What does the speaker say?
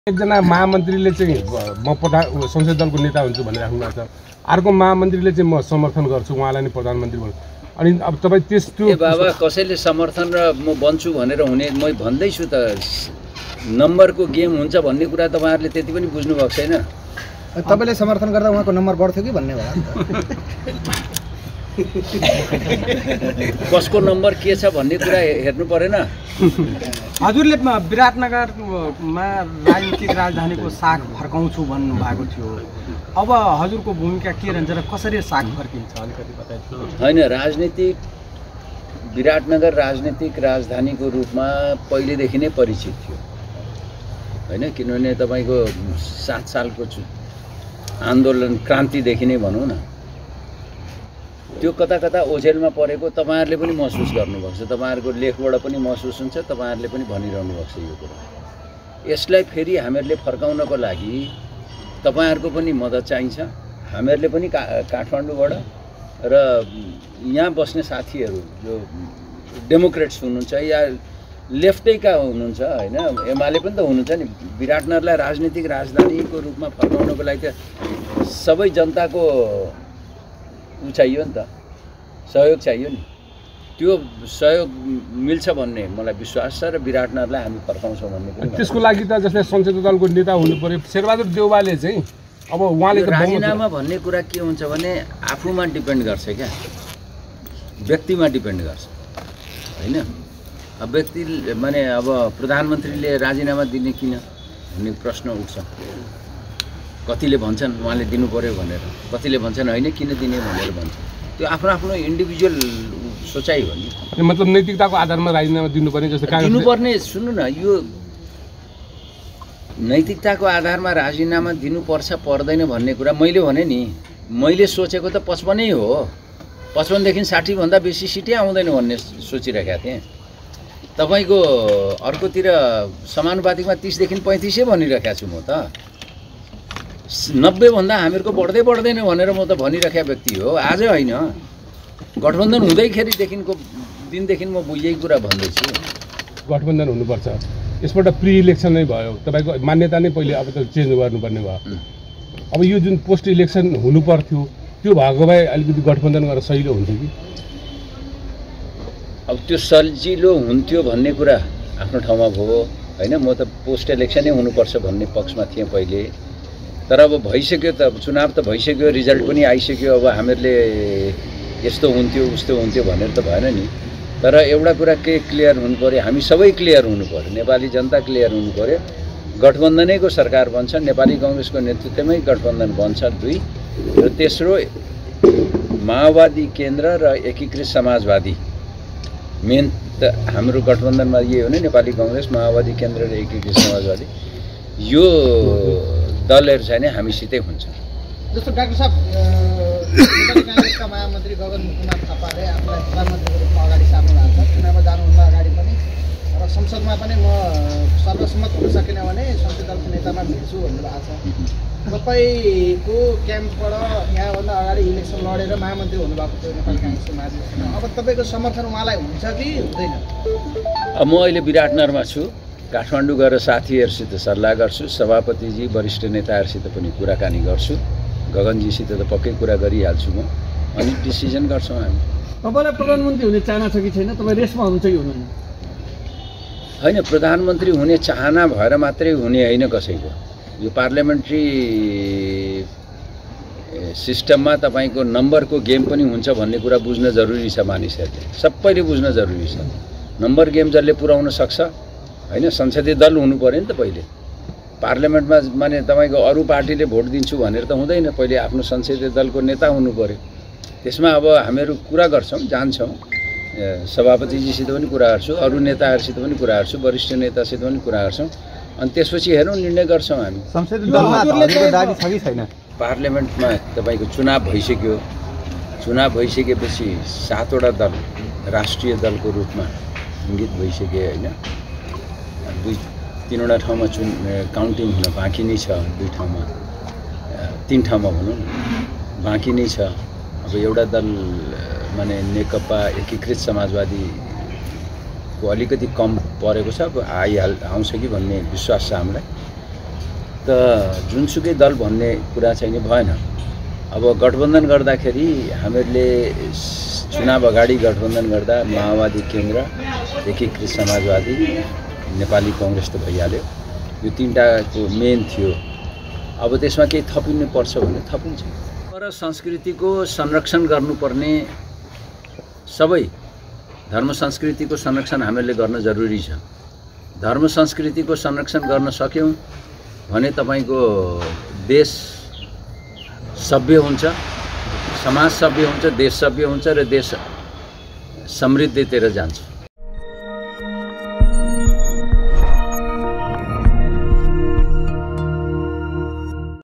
एकजना महामन्त्रीले चाहिँ म संसदीय दलको नेता हुन्छु भनेर राख्नु भएको छ, अर्को महामन्त्रीले चाहिँ म समर्थन गर्छु उहाँलाई नै प्रधानमन्त्री भन्नु। अनि अब तपाईँ त्यस्तो बाबा कसैले समर्थन र म बन्छु भनेर हुने म भन्दैछु त, नम्बरको गेम हुन्छ भन्ने कुरा तपाईँहरूले त्यति पनि बुझ्नु भएको छैन। तपाईँले समर्थन गर्दा उहाँको नम्बर बढ्थ्यो कि भन्ने होला। कसको नम्बर के छ भन्ने कुरा हेर्नु परेन। हजुरले विराटनगरमा राजनीतिक राजधानीको साग फर्काउँछु भन्नु भएको थियो, अब हजुरको भूमिका के रहन्छ र कसरी साग फर्किन्छ अलिकति बताइदिनु। होइन, राजनीतिक विराटनगर राजनीतिक राजधानीको रूपमा पहिलेदेखि नै परिचित थियो होइन, किनभने तपाईँको 7 सालको आन्दोलन क्रान्तिदेखि नै भनौँ न, त्यो कता कता ओझेलमा परेको तपाईँहरूले पनि महसुस गर्नुभएको छ, तपाईँहरूको लेखबाट पनि महसुस हुन्छ, तपाईँहरूले पनि भनिरहनु भएको छ यो कुरा। यसलाई फेरि हामीहरूले फर्काउनको लागि तपाईँहरूको पनि मद्दत चाहिन्छ। हामीहरूले पनि काठमाडौँबाट र यहाँ बस्ने साथीहरू जो डेमोक्रेट्स हुनुहुन्छ या लेफ्टैका हुनुहुन्छ होइन, एमाले पनि त हुनुहुन्छ नि, विराटनगरलाई राजनीतिक राजधानीको रूपमा फर्काउनको लागि त सबै जनताको चाहियो नि त, सहयोग चाहियो नि। त्यो सहयोग मिल्छ भन्ने मलाई विश्वास छ र विराटनगरलाई हामी फर्काउँछौँ भन्ने पनि। त्यसको लागि त जस्तै संसदीय दलको नेता हुनु पर्यो। शेरबहादुर देउवाले चाहिँ अब उहाँले राजीनामा भन्ने कुरा के हुन्छ भने आफूमा डिपेन्ड गर्छ क्या, व्यक्तिमा डिपेन्ड गर्छ होइन। अब व्यक्ति माने अब प्रधानमन्त्रीले राजीनामा दिने किन भन्ने प्रश्न उठ्छ। कतिले भन्छन् उहाँले दिनु पर्यो भनेर, कतिले भन्छन् होइन किन दिने भनेर भन्छ। त्यो आफ्नो आफ्नो इन्डिभिजुअल सोचाइ हो नि। मतलब नैतिकताको आधारमा राजीनामा दिनुपर्ने जस्तो दिनुपर्ने, सुन्नु न, यो नैतिकताको आधारमा राजीनामा दिनुपर्छ पर्दैन भन्ने कुरा मैले भने नि, मैले सोचेको त 55 हो, 55 देखि 60 भन्दा बेसी सिटै आउँदैन भन्ने सोचिरहेका थिएँ। तपाईँको अर्कोतिर समानुपातिकमा 30 देखि 35 भनिरहेको छु म त। 90 भन्दा हामीहरूको बढ्दै बढ्दैन भनेर म त भनिरहेका व्यक्ति हो। आज होइन, गठबन्धन हुँदैखेरिदेखिको दिनदेखि म यही कुरा भन्दैछु। गठबन्धन हुनुपर्छ। यसपल्ट प्री इलेक्सन नै भयो, तपाईँको मान्यता नै पहिले अब त चेन्ज गर्नुपर्ने भयो। अब यो जुन पोस्ट इलेक्सन हुनु पर्थ्यो त्यो भएको भए अलिकति गठबन्धन गरेर सजिलो हुन्थ्यो कि। अब त्यो सजिलो हुन्थ्यो भन्ने कुरा आफ्नो ठाउँमा भयो होइन। म त पोस्ट इलेक्सनै हुनुपर्छ भन्ने पक्षमा थिएँ पहिले, तर अब भइसक्यो त, चुनाव त भइसक्यो, रिजल्ट पनि आइसक्यो। अब हामीहरूले यस्तो हुन्थ्यो उस्तो हुन्थ्यो भनेर त भएन नि। तर एउटा कुरा के क्लियर हुनु पऱ्यो, हामी सबै क्लियर हुनु पऱ्यो, नेपाली जनता क्लियर हुनु पऱ्यो। गठबन्धनैको सरकार बन्छ, नेपाली काङ्ग्रेसको नेतृत्वमै गठबन्धन बन्छ 2, र तेस्रो माओवादी केन्द्र र एकीकृत समाजवादी। मेन त हाम्रो गठबन्धनमा यही हो नि, नेपाली काङ्ग्रेस, माओवादी केन्द्र र एकीकृत समाजवादी। यो दलहरू चाहिँ हामीसितै हुन्छ। जस्तो डाक्टर साहब, नेपाली काङ्ग्रेसका महामन्त्री गगन कुमार थापाले आफूलाई प्रधानमन्त्रीको रूपमा अगाडि सार्नु भएको छ। चुनावमा जानुभन्दा अगाडि पनि र संसदमा पनि म सर्वसम्मत हुन सकिनँ भने संसदीय दलको नेतामा भिड्छु भन्नुभएको छ। तपाईँको क्याम्पबाट यहाँभन्दा अगाडि इलेक्सन लडेर महामन्त्री हुनुभएको थियो नेपाली काङ्ग्रेसको महाधिवेशनमा। अब तपाईँको समर्थन उहाँलाई हुन्छ कि हुँदैन? अब म अहिले विराटनगरमा छु, काठमाडौँ गएर साथीहरूसित सल्लाह गर्छु, सभापतिजी वरिष्ठ नेताहरूसित पनि कुराकानी गर्छु, गगनजीसित त पक्कै कुरा गरिहाल्छु म, अनि डिसिजन गर्छौँ हामी। तपाईँलाई प्रधानमन्त्री हुने चाहना छ कि छैन? तपाईँ रेसमा हुनुहुन्छ कि हुनुहुन्न? होइन, प्रधानमन्त्री हुने चाहना भएर मात्रै हुने होइन कसैको। यो पार्लियामेन्ट्री सिस्टममा तपाईँको नम्बरको गेम पनि हुन्छ भन्ने कुरा बुझ्न जरुरी छ। मानिसहरूले सबैले बुझ्न जरुरी छ। नम्बर गेम जसले पुर्याउन सक्छ होइन, संसदीय दल हुनु पऱ्यो नि त पहिले। पार्लियामेन्टमा माने तपाईँको अरू पार्टीले भोट दिन्छु भनेर त हुँदैन, पहिले आफ्नो संसदीय दलको नेता हुनु पऱ्यो। त्यसमा अब हामीहरू कुरा गर्छौँ, जान्छौँ, सभापतिजीसित पनि कुरा गर्छु, अरू नेताहरूसित पनि कुरा गर्छु, वरिष्ठ नेतासित पनि कुरा गर्छौँ, अनि त्यसपछि हेरौँ, निर्णय गर्छौँ हामी। संसदीय दलमा दाबी छ कि छैन? पार्लियामेन्टमा तपाईँको चुनाव भइसक्यो, चुनाव भइसकेपछि 7वटा दल राष्ट्रिय दलको रूपमा इङ्गित भइसक्यो होइन। 2-3वटा ठाउँमा काउन्टिङ हुन बाँकी नै छ, 2 ठाउँमा 3 ठाउँमा भनौँ न बाँकी नै छ। अब एउटा दल माने नेकपा एकीकृत समाजवादीको अलिकति कम परेको छ, अब आउँछ कि भन्ने विश्वास छ हामीलाई। त जुनसुकै दल भन्ने कुरा चाहिँ भएन। अब गठबन्धन गर्दाखेरि हामीहरूले चुनाव अगाडि गठबन्धन गर्दा माओवादी केन्द्र, एकीकृत समाजवादी, नेपाली कङ्ग्रेस त भइहाल्यो, यो तीनटाको मेन थियो। अब त्यसमा केही थपिनु पर्छ भने थपिन्छ। तर संस्कृतिको संरक्षण गर्नुपर्ने, सबै धर्म संस्कृतिको संरक्षण हामीले गर्न जरुरी छ। धर्म संस्कृतिको संरक्षण गर्न सक्यौँ भने तपाईको देश सभ्य हुन्छ, समाज सभ्य हुन्छ, देश सभ्य हुन्छ र देश समृद्धितिर जान्छ।